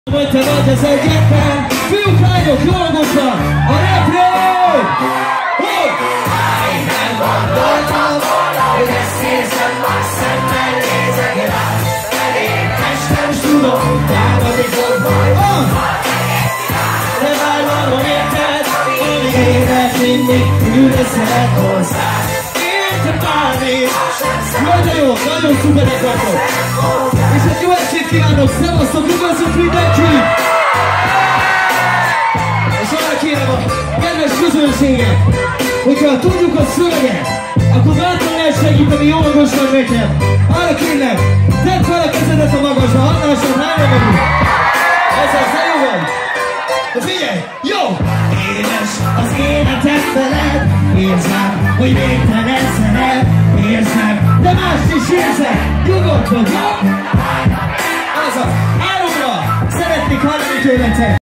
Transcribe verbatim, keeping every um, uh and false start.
Hogy te vagy az egyetlen, fiúk, lányok, jól gondban, a refrén! Hogy? Nem gondoltam volna, hogy ezt érzem, már szemmel nézek rád. Elég testem, s tudom, támadni fog majd. De vállalom érted, amíg élet mindig üldözzek hozzád. Érte bármit, Nagyon jó, nagyon szuperek vagyok! És egy jó estét kívánok, szevasztok, üdvözlök mindenki! És arra kérem a kedves közönséget, hogyha tudjuk a szöveget, akkor bátran lehet segíteni jó magasnak nekem. Arra kérlek, tedd fel a kezedet a magasra, hatásan nála vagyunk. Ez az, de jó van! Na figyelj, jó! édes az életem veled, érzem, hogy végtelen szeret, érzem, De mást is érzek, nyugodtan! Az a háromra szeretnék hallani tőletek!